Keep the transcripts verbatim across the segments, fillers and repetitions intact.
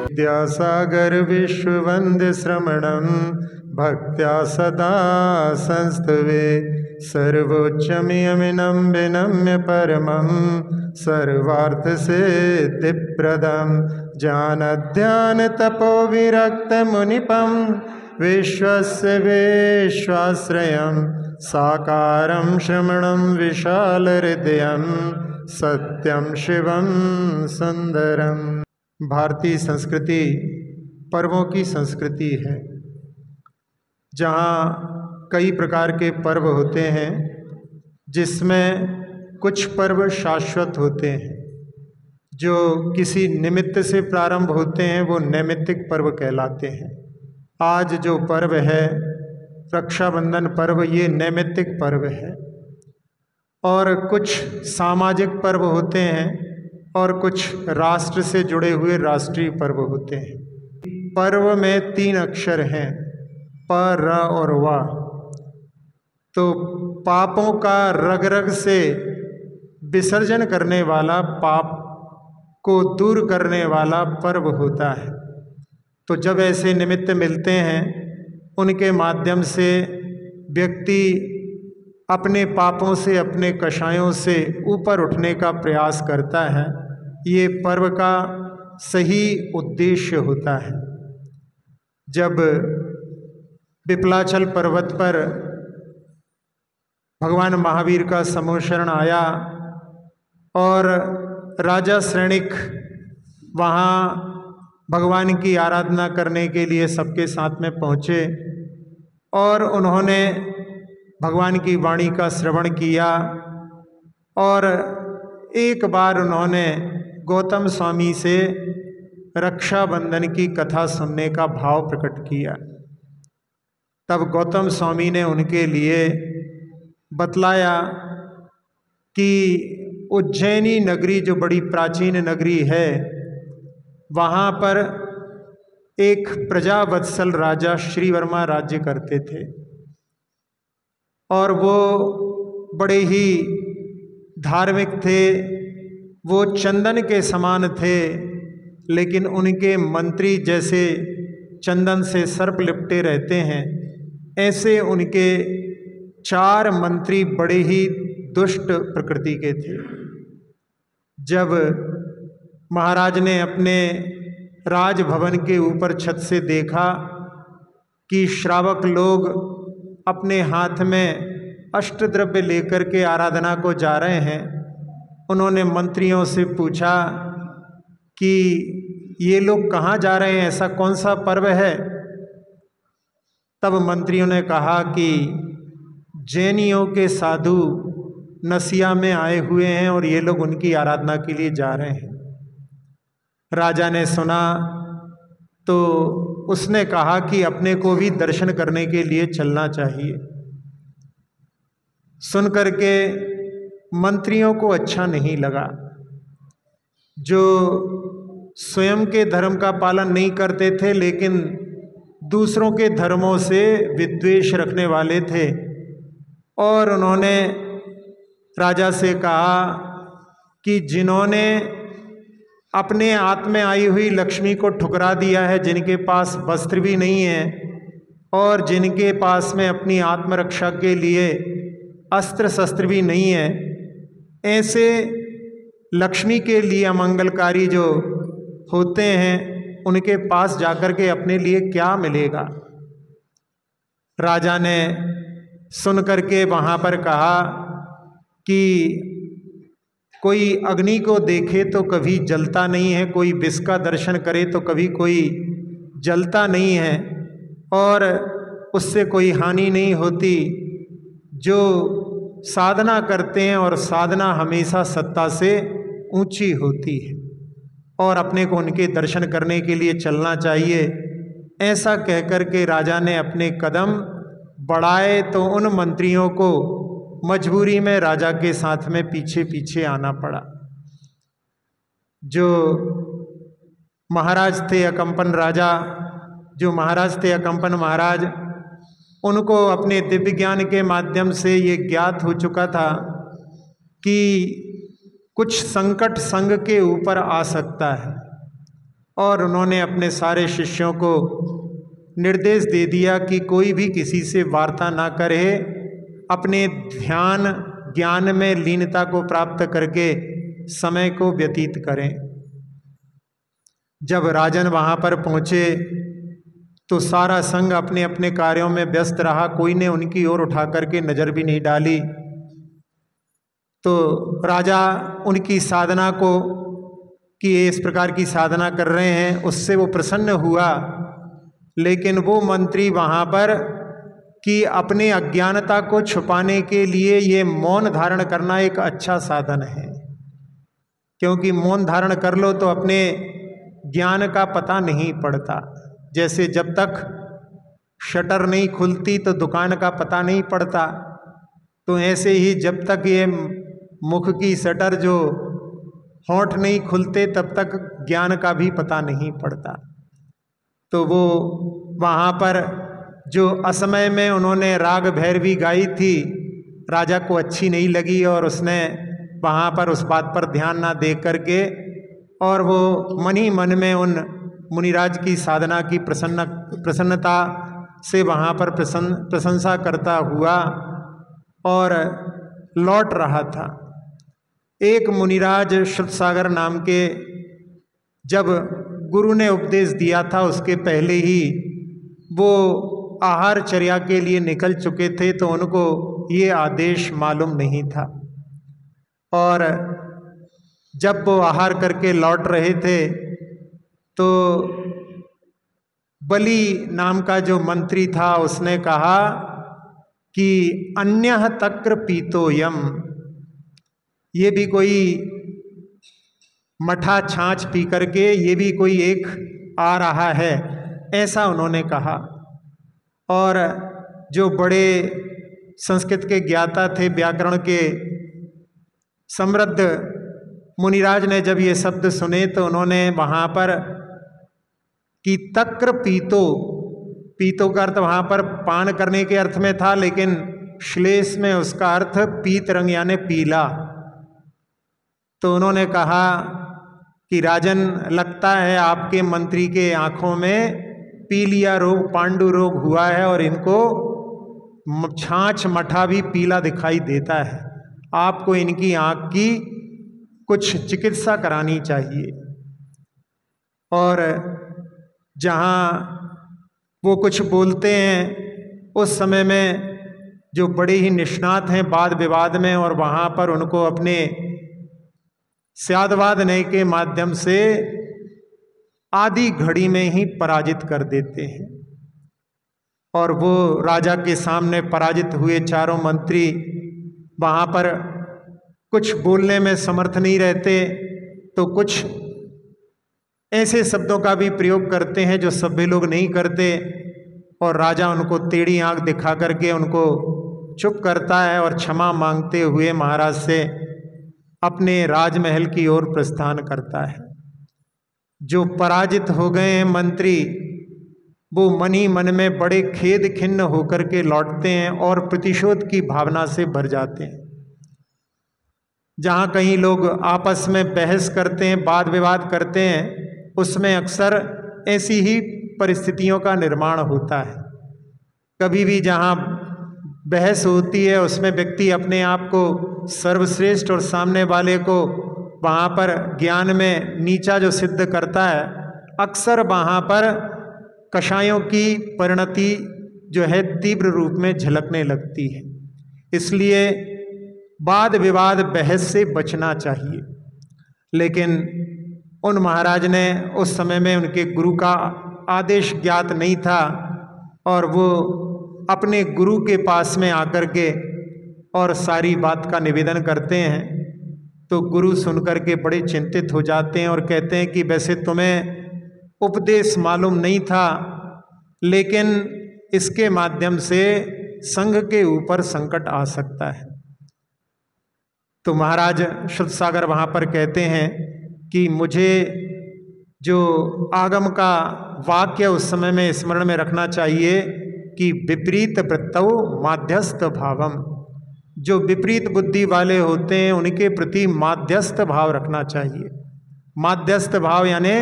विद्यासागर विश्ववन्द्य श्रमणं भक्त्या सदा संस्तवे सर्वोच्चमियमिनं विनम्य परमं सर्वार्थसिद्धिप्रदं ज्ञानध्यानतपोविरक्तमुनिपं विश्वस्य विश्वाश्रयं साकारं श्रमणं विशालहृदयं सत्यं शिवं सुंदरम। भारतीय संस्कृति पर्वों की संस्कृति है, जहाँ कई प्रकार के पर्व होते हैं, जिसमें कुछ पर्व शाश्वत होते हैं, जो किसी निमित्त से प्रारंभ होते हैं, वो नैमित्तिक पर्व कहलाते हैं। आज जो पर्व है रक्षाबंधन पर्व, ये नैमित्तिक पर्व है। और कुछ सामाजिक पर्व होते हैं और कुछ राष्ट्र से जुड़े हुए राष्ट्रीय पर्व होते हैं। पर्व में तीन अक्षर हैं, प, र और व। तो पापों का रग रग से विसर्जन करने वाला, पाप को दूर करने वाला पर्व होता है। तो जब ऐसे निमित्त मिलते हैं, उनके माध्यम से व्यक्ति अपने पापों से, अपने कषायों से ऊपर उठने का प्रयास करता है। ये पर्व का सही उद्देश्य होता है। जब विप्लाचल पर्वत पर भगवान महावीर का समोशरण आया और राजा श्रेणिक वहाँ भगवान की आराधना करने के लिए सबके साथ में पहुँचे और उन्होंने भगवान की वाणी का श्रवण किया और एक बार उन्होंने गौतम स्वामी से रक्षाबंधन की कथा सुनने का भाव प्रकट किया। तब गौतम स्वामी ने उनके लिए बतलाया कि उज्जैनी नगरी, जो बड़ी प्राचीन नगरी है, वहाँ पर एक प्रजावत्सल राजा श्रीवर्मा राज्य करते थे और वो बड़े ही धार्मिक थे। वो चंदन के समान थे, लेकिन उनके मंत्री जैसे चंदन से सर्प लिपटे रहते हैं, ऐसे उनके चार मंत्री बड़े ही दुष्ट प्रकृति के थे। जब महाराज ने अपने राजभवन के ऊपर छत से देखा कि श्रावक लोग अपने हाथ में अष्टद्रव्य लेकर के आराधना को जा रहे हैं, उन्होंने मंत्रियों से पूछा कि ये लोग कहाँ जा रहे हैं, ऐसा कौन सा पर्व है। तब मंत्रियों ने कहा कि जैनियों के साधु नसिया में आए हुए हैं और ये लोग उनकी आराधना के लिए जा रहे हैं। राजा ने सुना तो उसने कहा कि अपने को भी दर्शन करने के लिए चलना चाहिए। सुन करके मंत्रियों को अच्छा नहीं लगा। जो स्वयं के धर्म का पालन नहीं करते थे, लेकिन दूसरों के धर्मों से विद्वेष रखने वाले थे, और उन्होंने राजा से कहा कि जिन्होंने अपने हाथ में आई हुई लक्ष्मी को ठुकरा दिया है, जिनके पास वस्त्र भी नहीं है और जिनके पास में अपनी आत्मरक्षा के लिए अस्त्र शस्त्र भी नहीं है, ऐसे लक्ष्मी के लिए अमंगलकारी जो होते हैं, उनके पास जाकर के अपने लिए क्या मिलेगा। राजा ने सुन करके वहाँ पर कहा कि कोई अग्नि को देखे तो कभी जलता नहीं है, कोई विष का दर्शन करे तो कभी कोई जलता नहीं है, और उससे कोई हानि नहीं होती। जो साधना करते हैं, और साधना हमेशा सत्ता से ऊंची होती है, और अपने को उनके दर्शन करने के लिए चलना चाहिए। ऐसा कहकर के राजा ने अपने कदम बढ़ाए तो उन मंत्रियों को मजबूरी में राजा के साथ में पीछे पीछे आना पड़ा। जो महाराज थे अकंपन राजा, जो महाराज थे अकंपन महाराज, उनको अपने दिव्य ज्ञान के माध्यम से ये ज्ञात हो चुका था कि कुछ संकट संघ के ऊपर आ सकता है, और उन्होंने अपने सारे शिष्यों को निर्देश दे दिया कि कोई भी किसी से वार्ता ना करे, अपने ध्यान ज्ञान में लीनता को प्राप्त करके समय को व्यतीत करें। जब राजन वहाँ पर पहुँचे तो सारा संघ अपने अपने कार्यों में व्यस्त रहा, कोई ने उनकी ओर उठा करके नज़र भी नहीं डाली। तो राजा उनकी साधना को कि ये इस प्रकार की साधना कर रहे हैं उससे वो प्रसन्न हुआ, लेकिन वो मंत्री वहाँ पर कि अपने अज्ञानता को छुपाने के लिए ये मौन धारण करना एक अच्छा साधन है, क्योंकि मौन धारण कर लो तो अपने ज्ञान का पता नहीं पड़ता। जैसे जब तक शटर नहीं खुलती तो दुकान का पता नहीं पड़ता, तो ऐसे ही जब तक ये मुख की शटर जो होंठ नहीं खुलते तब तक ज्ञान का भी पता नहीं पड़ता। तो वो वहाँ पर जो असमय में उन्होंने राग भैरवी गाई थी, राजा को अच्छी नहीं लगी और उसने वहाँ पर उस बात पर ध्यान ना दे करके और वो मन ही मन में उन मुनिराज की साधना की प्रसन्न प्रसन्नता से वहाँ पर प्रसन्न प्रशंसा करता हुआ और लौट रहा था। एक मुनिराज श्रुतसागर नाम के, जब गुरु ने उपदेश दिया था उसके पहले ही वो आहार चर्या के लिए निकल चुके थे, तो उनको ये आदेश मालूम नहीं था। और जब वो आहार करके लौट रहे थे तो बलि नाम का जो मंत्री था उसने कहा कि अन्यः तक्र पीतोयम, ये भी कोई मठा छाछ पी करके ये भी कोई एक आ रहा है, ऐसा उन्होंने कहा। और जो बड़े संस्कृत के ज्ञाता थे, व्याकरण के समृद्ध मुनिराज ने जब ये शब्द सुने तो उन्होंने वहाँ पर कि तक्र पीतो, पीतो का अर्थ वहाँ पर पान करने के अर्थ में था, लेकिन श्लेष में उसका अर्थ पीत रंग यानी पीला। तो उन्होंने कहा कि राजन, लगता है आपके मंत्री के आँखों में पीलिया रोग, पांडु रोग हुआ है और इनको छाछ मठा भी पीला दिखाई देता है। आपको इनकी आँख की कुछ चिकित्सा करानी चाहिए। और जहाँ वो कुछ बोलते हैं उस समय में जो बड़े ही निष्णात हैं वाद विवाद में, और वहाँ पर उनको अपने स्यादवाद नय के माध्यम से आधी घड़ी में ही पराजित कर देते हैं। और वो राजा के सामने पराजित हुए चारों मंत्री वहाँ पर कुछ बोलने में समर्थ नहीं रहते, तो कुछ ऐसे शब्दों का भी प्रयोग करते हैं जो सभ्य लोग नहीं करते, और राजा उनको टेढ़ी आंख दिखा करके उनको चुप करता है और क्षमा मांगते हुए महाराज से अपने राजमहल की ओर प्रस्थान करता है। जो पराजित हो गए हैं मंत्री, वो मन ही मन में बड़े खेद खिन्न होकर के लौटते हैं और प्रतिशोध की भावना से भर जाते हैं। जहाँ कहीं लोग आपस में बहस करते हैं, वाद विवाद करते हैं, उसमें अक्सर ऐसी ही परिस्थितियों का निर्माण होता है। कभी भी जहाँ बहस होती है उसमें व्यक्ति अपने आप को सर्वश्रेष्ठ और सामने वाले को वहाँ पर ज्ञान में नीचा जो सिद्ध करता है, अक्सर वहाँ पर कषायों की परिणति जो है तीव्र रूप में झलकने लगती है। इसलिए वाद विवाद बहस से बचना चाहिए। लेकिन उन महाराज ने उस समय में उनके गुरु का आदेश ज्ञात नहीं था, और वो अपने गुरु के पास में आकर के और सारी बात का निवेदन करते हैं। तो गुरु सुनकर के बड़े चिंतित हो जाते हैं और कहते हैं कि वैसे तुम्हें उपदेश मालूम नहीं था, लेकिन इसके माध्यम से संघ के ऊपर संकट आ सकता है। तो महाराज श्रुतसागर वहाँ पर कहते हैं कि मुझे जो आगम का वाक्य उस समय में स्मरण में रखना चाहिए कि विपरीत वृत्तौ माध्यस्थ भावम, जो विपरीत बुद्धि वाले होते हैं उनके प्रति माध्यस्थ भाव रखना चाहिए। माध्यस्थ भाव यानी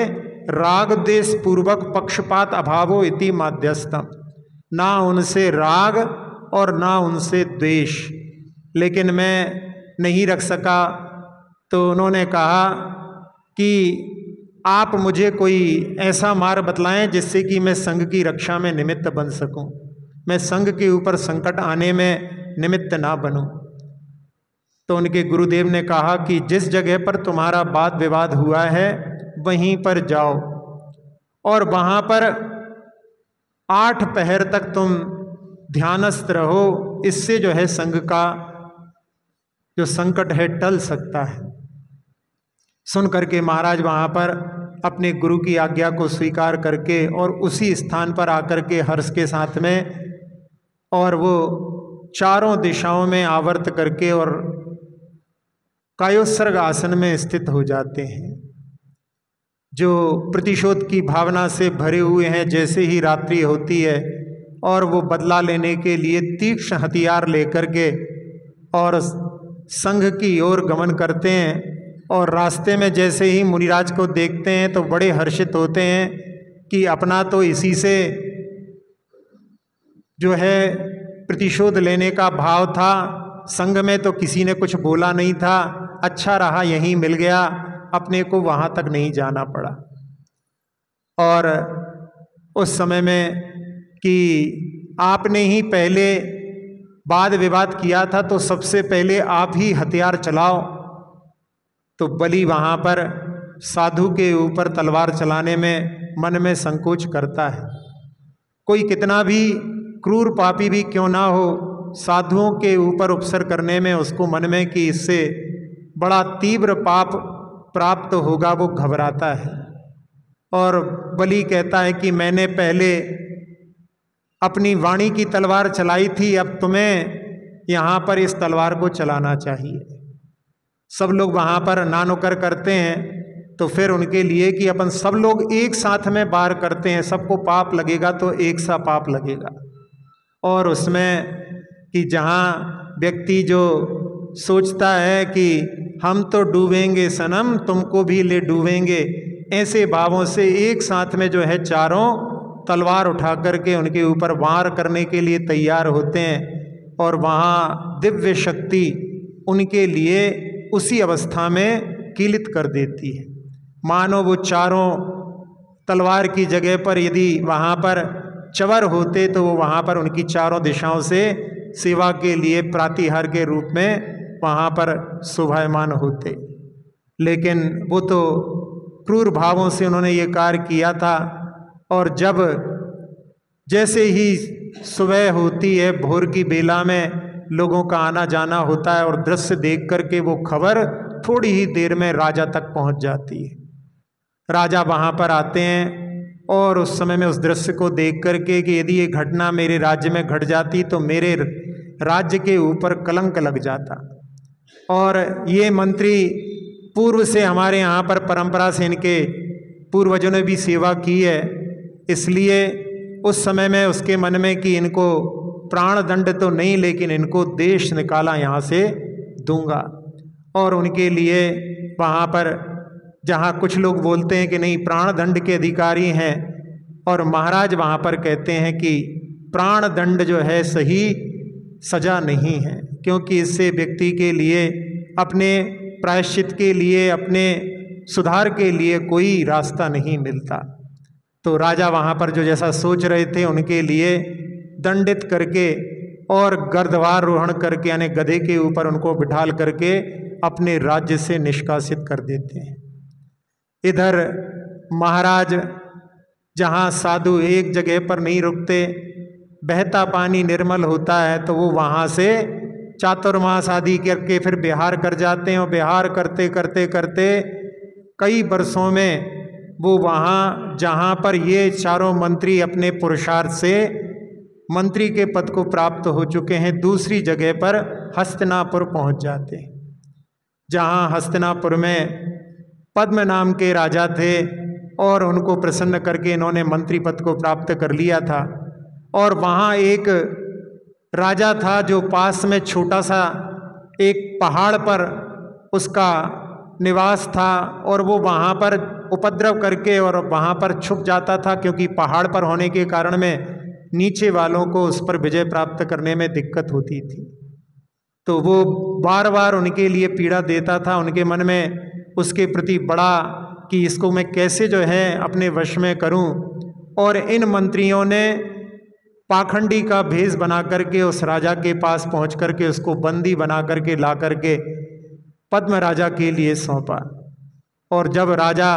राग देश पूर्वक पक्षपात अभावो इति माध्यस्थम, ना उनसे राग और ना उनसे द्वेष, लेकिन मैं नहीं रख सका। तो उन्होंने कहा कि आप मुझे कोई ऐसा मार्ग बतलाएं जिससे कि मैं संघ की रक्षा में निमित्त बन सकूं, मैं संघ के ऊपर संकट आने में निमित्त ना बनूं। तो उनके गुरुदेव ने कहा कि जिस जगह पर तुम्हारा वाद विवाद हुआ है वहीं पर जाओ और वहाँ पर आठ पहर तक तुम ध्यानस्थ रहो, इससे जो है संघ का जो संकट है टल सकता है। सुन करके महाराज वहाँ पर अपने गुरु की आज्ञा को स्वीकार करके और उसी स्थान पर आकर के हर्ष के साथ में और वो चारों दिशाओं में आवर्त करके और कायोत्सर्ग आसन में स्थित हो जाते हैं। जो प्रतिशोध की भावना से भरे हुए हैं, जैसे ही रात्रि होती है और वो बदला लेने के लिए तीक्ष्ण हथियार लेकर के और संघ की ओर गमन करते हैं, और रास्ते में जैसे ही मुनिराज को देखते हैं तो बड़े हर्षित होते हैं कि अपना तो इसी से जो है प्रतिशोध लेने का भाव था, संघ में तो किसी ने कुछ बोला नहीं था, अच्छा रहा यहीं मिल गया, अपने को वहाँ तक नहीं जाना पड़ा। और उस समय में कि आपने ही पहले वाद विवाद किया था तो सबसे पहले आप ही हथियार चलाओ। तो बलि वहाँ पर साधु के ऊपर तलवार चलाने में मन में संकोच करता है। कोई कितना भी क्रूर पापी भी क्यों ना हो, साधुओं के ऊपर उपसर करने में उसको मन में कि इससे बड़ा तीव्र पाप प्राप्त होगा वो घबराता है। और बलि कहता है कि मैंने पहले अपनी वाणी की तलवार चलाई थी, अब तुम्हें यहाँ पर इस तलवार को चलाना चाहिए। सब लोग वहाँ पर नानुकर करते हैं तो फिर उनके लिए कि अपन सब लोग एक साथ में वार करते हैं, सबको पाप लगेगा तो एक सा पाप लगेगा। और उसमें कि जहाँ व्यक्ति जो सोचता है कि हम तो डूबेंगे सनम तुमको भी ले डूबेंगे, ऐसे भावों से एक साथ में जो है चारों तलवार उठा करके उनके ऊपर वार करने के लिए तैयार होते हैं। और वहाँ दिव्य शक्ति उनके लिए उसी अवस्था में कीलित कर देती है। मानो वो चारों तलवार की जगह पर यदि वहाँ पर चवर होते तो वो वहाँ पर उनकी चारों दिशाओं से सेवा के लिए प्रातिहार के रूप में वहाँ पर शोभायमान होते। लेकिन वो तो क्रूर भावों से उन्होंने ये कार्य किया था। और जब जैसे ही सुबह होती है, भोर की बेला में लोगों का आना जाना होता है और दृश्य देख करके वो खबर थोड़ी ही देर में राजा तक पहुंच जाती है। राजा वहाँ पर आते हैं और उस समय में उस दृश्य को देख करके कि यदि ये घटना मेरे राज्य में घट जाती तो मेरे राज्य के ऊपर कलंक लग जाता। और ये मंत्री पूर्व से हमारे यहाँ पर परंपरा से इनके पूर्वजों ने भी सेवा की है, इसलिए उस समय में उसके मन में कि इनको प्राण दंड तो नहीं लेकिन इनको देश निकाला यहाँ से दूंगा। और उनके लिए वहाँ पर जहाँ कुछ लोग बोलते हैं कि नहीं प्राण दंड के अधिकारी हैं, और महाराज वहाँ पर कहते हैं कि प्राण दंड जो है सही सजा नहीं है, क्योंकि इससे व्यक्ति के लिए अपने प्रायश्चित के लिए अपने सुधार के लिए कोई रास्ता नहीं मिलता। तो राजा वहाँ पर जो जैसा सोच रहे थे उनके लिए दंडित करके और गर्दवारोहण करके यानी गधे के ऊपर उनको बिठाल करके अपने राज्य से निष्कासित कर देते हैं। इधर महाराज जहाँ साधु एक जगह पर नहीं रुकते, बहता पानी निर्मल होता है तो वो वहाँ से चातुर्मास आदि करके फिर बिहार कर जाते हैं। और बिहार करते करते करते कई वर्षों में वो वहाँ जहाँ पर ये चारों मंत्री अपने पुरुषार्थ से मंत्री के पद को प्राप्त हो चुके हैं, दूसरी जगह पर हस्तिनापुर पहुँच जाते हैं। जहाँ हस्तिनापुर में पद्म नाम के राजा थे और उनको प्रसन्न करके इन्होंने मंत्री पद को प्राप्त कर लिया था। और वहाँ एक राजा था जो पास में छोटा सा एक पहाड़ पर उसका निवास था और वो वहाँ पर उपद्रव करके और वहाँ पर छुप जाता था, क्योंकि पहाड़ पर होने के कारण में नीचे वालों को उस पर विजय प्राप्त करने में दिक्कत होती थी। तो वो बार बार उनके लिए पीड़ा देता था। उनके मन में उसके प्रति बड़ा कि इसको मैं कैसे जो है अपने वश में करूं। और इन मंत्रियों ने पाखंडी का भेष बना करके उस राजा के पास पहुंच करके उसको बंदी बना करके ला करके पद्म राजा के लिए सौंपा। और जब राजा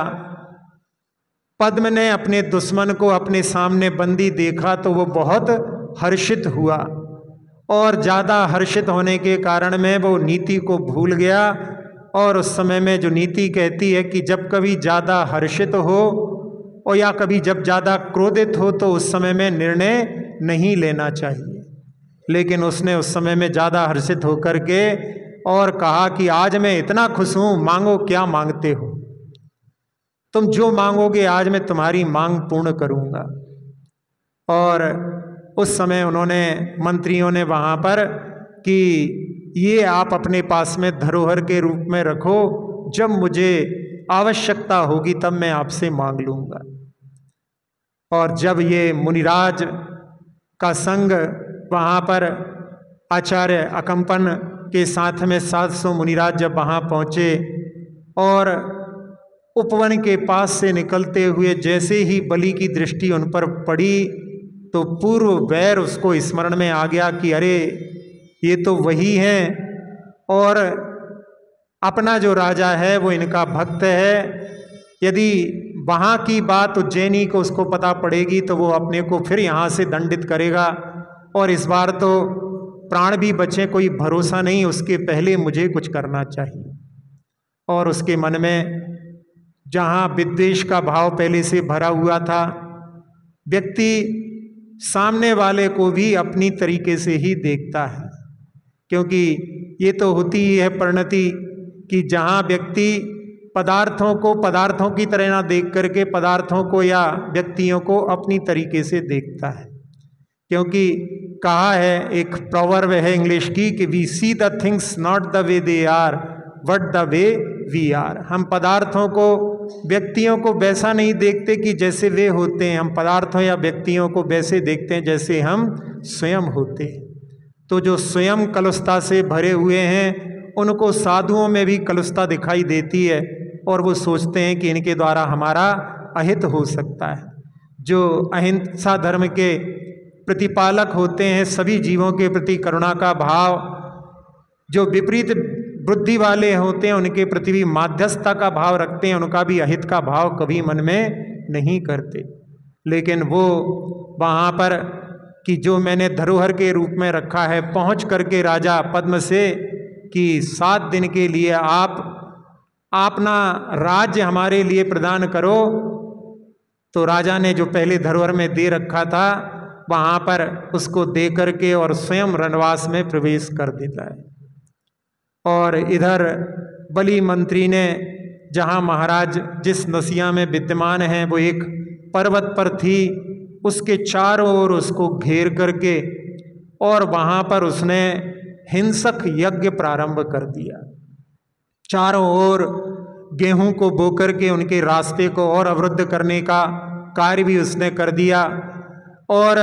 पद्म ने अपने दुश्मन को अपने सामने बंदी देखा तो वो बहुत हर्षित हुआ, और ज़्यादा हर्षित होने के कारण में वो नीति को भूल गया। और उस समय में जो नीति कहती है कि जब कभी ज़्यादा हर्षित हो और या कभी जब ज़्यादा क्रोधित हो तो उस समय में निर्णय नहीं लेना चाहिए। लेकिन उसने उस समय में ज़्यादा हर्षित होकर के और कहा कि आज मैं इतना खुश हूँ, मांगो क्या मांगते हो, तुम जो मांगोगे आज मैं तुम्हारी मांग पूर्ण करूँगा। और उस समय उन्होंने मंत्रियों ने वहाँ पर कि ये आप अपने पास में धरोहर के रूप में रखो, जब मुझे आवश्यकता होगी तब मैं आपसे मांग लूँगा। और जब ये मुनिराज का संग वहाँ पर आचार्य अकम्पन के साथ में सात सौ मुनिराज जब वहाँ पहुँचे और उपवन के पास से निकलते हुए जैसे ही बलि की दृष्टि उन पर पड़ी तो पूर्व वैर उसको स्मरण में आ गया कि अरे ये तो वही हैं, और अपना जो राजा है वो इनका भक्त है। यदि वहाँ की बात उज्जैनी को उसको पता पड़ेगी तो वो अपने को फिर यहाँ से दंडित करेगा, और इस बार तो प्राण भी बचे कोई भरोसा नहीं, उसके पहले मुझे कुछ करना चाहिए। और उसके मन में जहाँ विद्वेष का भाव पहले से भरा हुआ था, व्यक्ति सामने वाले को भी अपनी तरीके से ही देखता है, क्योंकि ये तो होती ही है परिणति कि जहाँ व्यक्ति पदार्थों को पदार्थों की तरह ना देख करके पदार्थों को या व्यक्तियों को अपनी तरीके से देखता है। क्योंकि कहा है, एक प्रोवर्ब है इंग्लिश की कि we see the things not the way they are but the way we are. हम पदार्थों को व्यक्तियों को वैसा नहीं देखते कि जैसे वे होते हैं, हम पदार्थों या व्यक्तियों को वैसे देखते हैं जैसे हम स्वयं होते हैं। तो जो स्वयं कलुषता से भरे हुए हैं उनको साधुओं में भी कलुषता दिखाई देती है, और वो सोचते हैं कि इनके द्वारा हमारा अहित हो सकता है। जो अहिंसा धर्म के प्रतिपालक होते हैं, सभी जीवों के प्रति करुणा का भाव, जो विपरीत बुद्धि वाले होते हैं उनके प्रति भी माध्यस्थता का भाव रखते हैं, उनका भी अहित का भाव कभी मन में नहीं करते। लेकिन वो वहाँ पर कि जो मैंने धरोहर के रूप में रखा है, पहुँच करके राजा पद्म से कि सात दिन के लिए आप अपना राज्य हमारे लिए प्रदान करो। तो राजा ने जो पहले धरोहर में दे रखा था वहाँ पर उसको दे करके और स्वयं वनवास में प्रवेश कर देता है। और इधर बलि मंत्री ने, जहाँ महाराज जिस नसिया में विद्यमान हैं वो एक पर्वत पर थी, उसके चारों ओर उसको घेर करके और वहाँ पर उसने हिंसक यज्ञ प्रारंभ कर दिया। चारों ओर गेहूं को बो करके उनके रास्ते को और अवरुद्ध करने का कार्य भी उसने कर दिया। और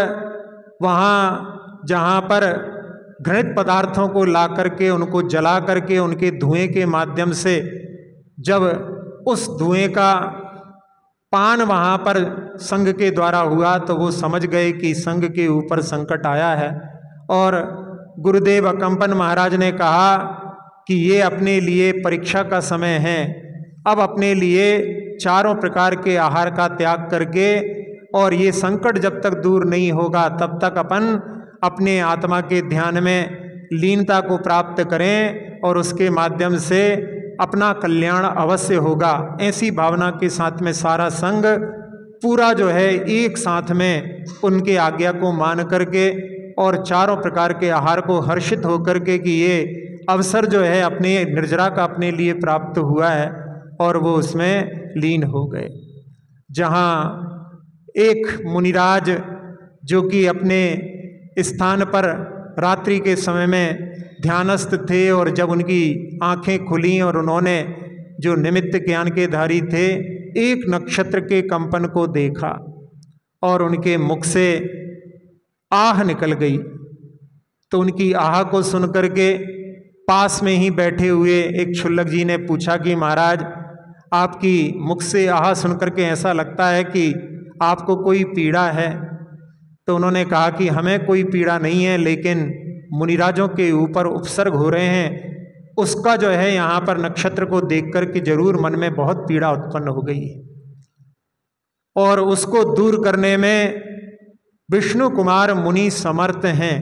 वहाँ जहाँ पर घृणित पदार्थों को ला करके उनको जला करके उनके धुएं के माध्यम से जब उस धुएं का पान वहाँ पर संघ के द्वारा हुआ तो वो समझ गए कि संघ के ऊपर संकट आया है। और गुरुदेव अकम्पन महाराज ने कहा कि ये अपने लिए परीक्षा का समय है, अब अपने लिए चारों प्रकार के आहार का त्याग करके, और ये संकट जब तक दूर नहीं होगा तब तक अपन अपने आत्मा के ध्यान में लीनता को प्राप्त करें और उसके माध्यम से अपना कल्याण अवश्य होगा। ऐसी भावना के साथ में सारा संघ पूरा जो है एक साथ में उनके आज्ञा को मान करके और चारों प्रकार के आहार को हर्षित होकर के कि ये अवसर जो है अपने निर्जरा का अपने लिए प्राप्त हुआ है, और वो उसमें लीन हो गए। जहाँ एक मुनिराज जो कि अपने स्थान पर रात्रि के समय में ध्यानस्थ थे, और जब उनकी आंखें खुली और उन्होंने जो निमित्त ज्ञान के धारी थे, एक नक्षत्र के कंपन को देखा और उनके मुख से आह निकल गई। तो उनकी आह को सुनकर के पास में ही बैठे हुए एक क्षुल्लक जी ने पूछा कि महाराज, आपकी मुख से आह सुनकर के ऐसा लगता है कि आपको कोई पीड़ा है। तो उन्होंने कहा कि हमें कोई पीड़ा नहीं है, लेकिन मुनिराजों के ऊपर उपसर्ग हो रहे हैं, उसका जो है यहाँ पर नक्षत्र को देख कर के जरूर मन में बहुत पीड़ा उत्पन्न हो गई है, और उसको दूर करने में विष्णु कुमार मुनि समर्थ हैं।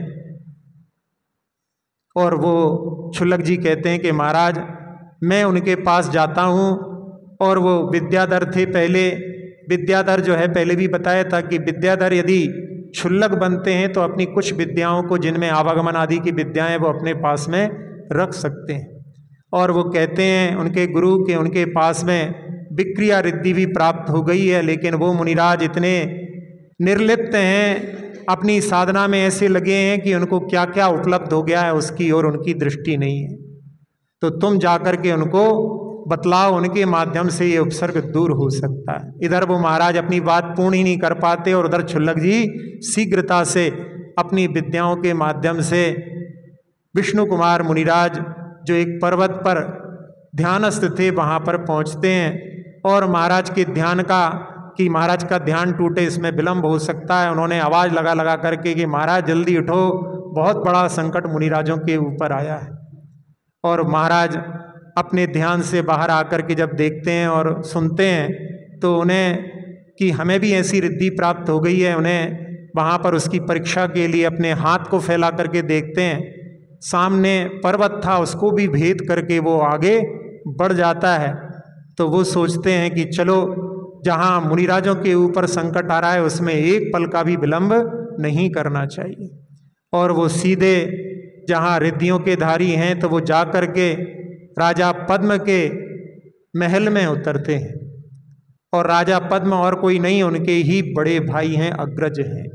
और वो क्षुल्लक जी कहते हैं कि महाराज, मैं उनके पास जाता हूँ। और वो विद्याधर थे पहले। विद्याधर जो है, पहले भी बताया था कि विद्याधर यदि क्षुल्लक बनते हैं तो अपनी कुछ विद्याओं को, जिनमें आवागमन आदि की विद्याएं, वो अपने पास में रख सकते हैं। और वो कहते हैं उनके गुरु के उनके पास में विक्रिया रिद्धि भी प्राप्त हो गई है, लेकिन वो मुनिराज इतने निर्लिप्त हैं, अपनी साधना में ऐसे लगे हैं कि उनको क्या क्या उपलब्ध हो गया है उसकी और उनकी दृष्टि नहीं है। तो तुम जाकर के उनको बतलाओ, उनके माध्यम से ये उपसर्ग दूर हो सकता है। इधर वो महाराज अपनी बात पूर्ण ही नहीं कर पाते, और उधर क्षुल्लक जी शीघ्रता से अपनी विद्याओं के माध्यम से विष्णु कुमार मुनिराज, जो एक पर्वत पर ध्यानस्थ थे, वहाँ पर पहुँचते हैं। और महाराज के ध्यान का कि महाराज का ध्यान टूटे, इसमें विलंब हो सकता है। उन्होंने आवाज़ लगा लगा करके कि महाराज जल्दी उठो, बहुत बड़ा संकट मुनिराजों के ऊपर आया है। और महाराज अपने ध्यान से बाहर आकर के जब देखते हैं और सुनते हैं, तो उन्हें कि हमें भी ऐसी रिद्धि प्राप्त हो गई है। उन्हें वहाँ पर उसकी परीक्षा के लिए अपने हाथ को फैला करके देखते हैं, सामने पर्वत था, उसको भी भेद करके वो आगे बढ़ जाता है। तो वो सोचते हैं कि चलो, जहाँ मुनिराजों के ऊपर संकट आ रहा है उसमें एक पल का भी विलंब नहीं करना चाहिए। और वो सीधे जहाँ रिद्धियों के धारी हैं, तो वो जा कर के राजा पद्म के महल में उतरते हैं। और राजा पद्म और कोई नहीं, उनके ही बड़े भाई हैं, अग्रज हैं।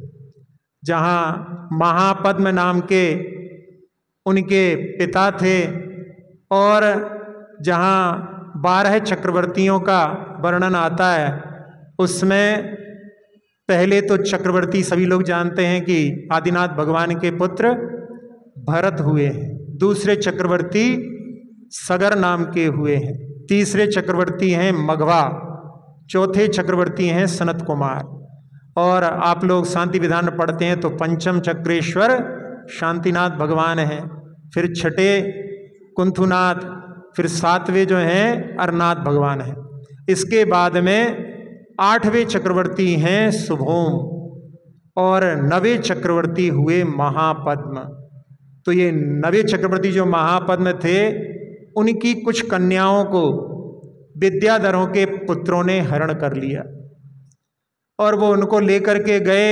जहाँ महापद्म नाम के उनके पिता थे, और जहाँ बारह चक्रवर्तियों का वर्णन आता है, उसमें पहले तो चक्रवर्ती सभी लोग जानते हैं कि आदिनाथ भगवान के पुत्र भरत हुए हैं। दूसरे चक्रवर्ती सगर नाम के हुए हैं। तीसरे चक्रवर्ती हैं मघवा। चौथे चक्रवर्ती हैं सनत कुमार। और आप लोग शांति विधान पढ़ते हैं तो पंचम चक्रेश्वर शांतिनाथ भगवान हैं। फिर छठे कुंथुनाथ, फिर सातवें जो हैं अरनाथ भगवान हैं। इसके बाद में आठवें चक्रवर्ती हैं शुभोम, और नवें चक्रवर्ती हुए महापद्म। तो ये नवे चक्रवर्ती जो महापद्म थे, उनकी कुछ कन्याओं को विद्याधरों के पुत्रों ने हरण कर लिया, और वो उनको लेकर के गए।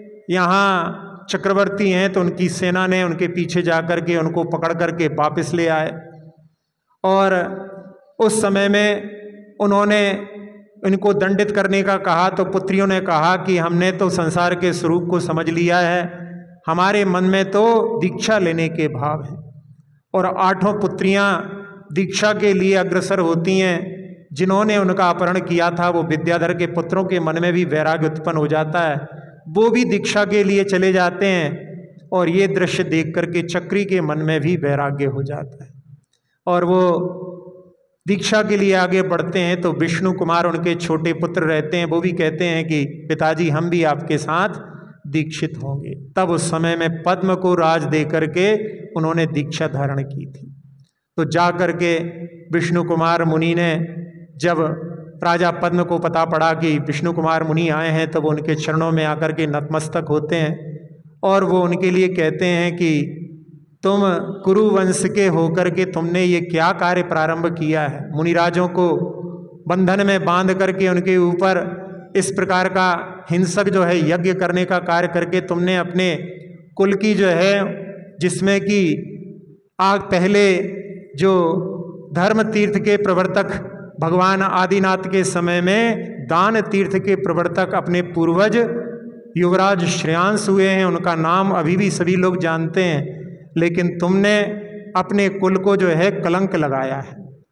यहाँ चक्रवर्ती हैं तो उनकी सेना ने उनके पीछे जाकर के उनको पकड़ करके वापस ले आए। और उस समय में उन्होंने इनको दंडित करने का कहा, तो पुत्रियों ने कहा कि हमने तो संसार के स्वरूप को समझ लिया है, हमारे मन में तो दीक्षा लेने के भाव हैं। और आठों पुत्रियां दीक्षा के लिए अग्रसर होती हैं। जिन्होंने उनका अपहरण किया था, वो विद्याधर के पुत्रों के मन में भी वैराग्य उत्पन्न हो जाता है, वो भी दीक्षा के लिए चले जाते हैं। और ये दृश्य देख करके चक्री के मन में भी वैराग्य हो जाता है, और वो दीक्षा के लिए आगे बढ़ते हैं। तो विष्णु कुमार उनके छोटे पुत्र रहते हैं, वो भी कहते हैं कि पिताजी हम भी आपके साथ दीक्षित होंगे। तब उस समय में पद्म को राज दे करके उन्होंने दीक्षा धारण की थी। तो जा करके विष्णु कुमार मुनि ने, जब राजा पद्म को पता पड़ा कि विष्णु कुमार मुनि आए हैं, तो वो उनके चरणों में आकर के नतमस्तक होते हैं। और वो उनके लिए कहते हैं कि तुम कुरु वंश के होकर के तुमने ये क्या कार्य प्रारंभ किया है। मुनिराजों को बंधन में बांध करके उनके ऊपर इस प्रकार का हिंसक जो है यज्ञ करने का कार्य करके तुमने अपने कुल की जो है, जिसमें कि आग पहले जो धर्म तीर्थ के प्रवर्तक भगवान आदिनाथ के समय में दान तीर्थ के प्रवर्तक अपने पूर्वज युवराज श्रेयांश हुए हैं, उनका नाम अभी भी सभी लोग जानते हैं। लेकिन तुमने अपने कुल को जो है कलंक लगाया है,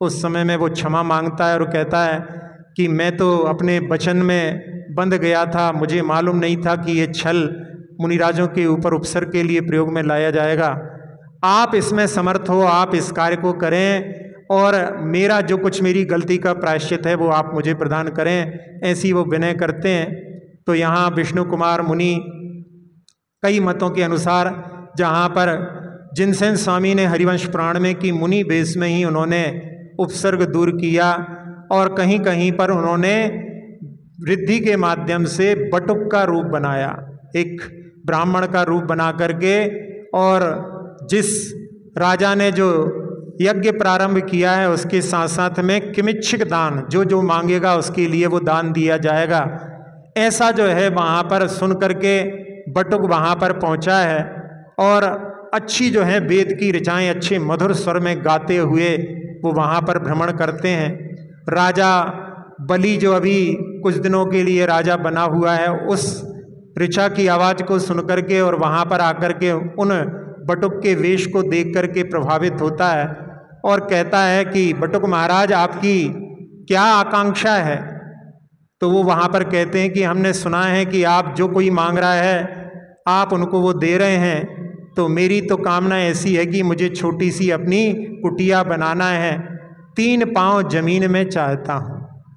उस समय में वो क्षमा मांगता है और कहता है कि मैं तो अपने वचन में बंध गया था, मुझे मालूम नहीं था कि ये छल मुनिराजों के ऊपर उपसर्ग के लिए प्रयोग में लाया जाएगा। आप इसमें समर्थ हो, आप इस कार्य को करें और मेरा जो कुछ मेरी गलती का प्रायश्चित है वो आप मुझे प्रदान करें। ऐसी वो विनय करते हैं। तो यहाँ विष्णु कुमार मुनि कई मतों के अनुसार, जहाँ पर जिनसेन स्वामी ने हरिवंश पुराण में कि मुनि वेश में ही उन्होंने उपसर्ग दूर किया, और कहीं कहीं पर उन्होंने वृद्धि के माध्यम से बटुक का रूप बनाया, एक ब्राह्मण का रूप बना करके, और जिस राजा ने जो यज्ञ प्रारंभ किया है उसके साथ साथ में किमिच्छिक दान, जो जो मांगेगा उसके लिए वो दान दिया जाएगा, ऐसा जो है वहाँ पर सुन करके बटुक वहाँ पर पहुँचा है। और अच्छी जो है वेद की ऋचाएँ अच्छे मधुर स्वर में गाते हुए वो वहाँ पर भ्रमण करते हैं। राजा बलि जो अभी कुछ दिनों के लिए राजा बना हुआ है, उस ऋचा की आवाज़ को सुन करके और वहाँ पर आकर के उन बटुक के वेश को देख करके प्रभावित होता है और कहता है कि बटुक महाराज आपकी क्या आकांक्षा है। तो वो वहाँ पर कहते हैं कि हमने सुना है कि आप जो कोई मांग रहा है आप उनको वो दे रहे हैं, तो मेरी तो कामना ऐसी है कि मुझे छोटी सी अपनी कुटिया बनाना है, तीन पांव जमीन में चाहता हूँ।